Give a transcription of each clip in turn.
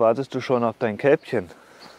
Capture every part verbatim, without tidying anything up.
wartest du schon auf dein Kälbchen?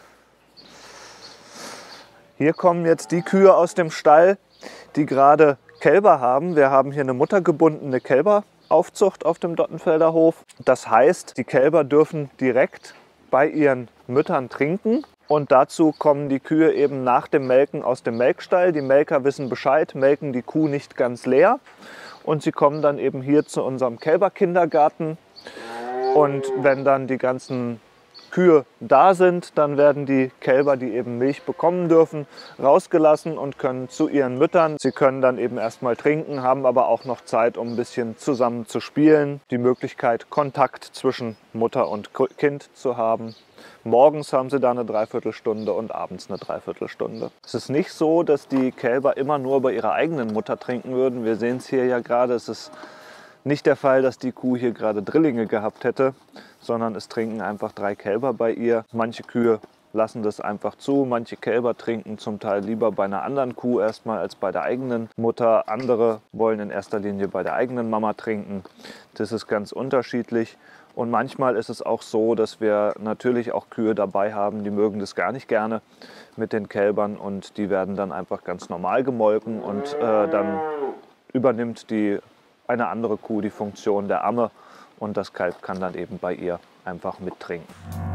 Hier kommen jetzt die Kühe aus dem Stall, die gerade Kälber haben. Wir haben hier eine muttergebundene Kälberaufzucht auf dem Dottenfelder Hof. Das heißt, die Kälber dürfen direkt bei ihren Müttern trinken. Und dazu kommen die Kühe eben nach dem Melken aus dem Melkstall. Die Melker wissen Bescheid, melken die Kuh nicht ganz leer. Und sie kommen dann eben hier zu unserem Kälberkindergarten. Und wenn dann die ganzen Kühe da sind, dann werden die Kälber, die eben Milch bekommen dürfen, rausgelassen und können zu ihren Müttern. Sie können dann eben erstmal trinken, haben aber auch noch Zeit, um ein bisschen zusammen zu spielen. Die Möglichkeit, Kontakt zwischen Mutter und Kind zu haben. Morgens haben sie da eine Dreiviertelstunde und abends eine Dreiviertelstunde. Es ist nicht so, dass die Kälber immer nur bei ihrer eigenen Mutter trinken würden. Wir sehen es hier ja gerade, es ist nicht der Fall, dass die Kuh hier gerade Drillinge gehabt hätte, sondern es trinken einfach drei Kälber bei ihr. Manche Kühe lassen das einfach zu, manche Kälber trinken zum Teil lieber bei einer anderen Kuh erstmal als bei der eigenen Mutter. Andere wollen in erster Linie bei der eigenen Mama trinken. Das ist ganz unterschiedlich. Und manchmal ist es auch so, dass wir natürlich auch Kühe dabei haben, die mögen das gar nicht gerne mit den Kälbern und die werden dann einfach ganz normal gemolken und äh, dann übernimmt die eine andere Kuh die Funktion der Amme und das Kalb kann dann eben bei ihr einfach mittrinken.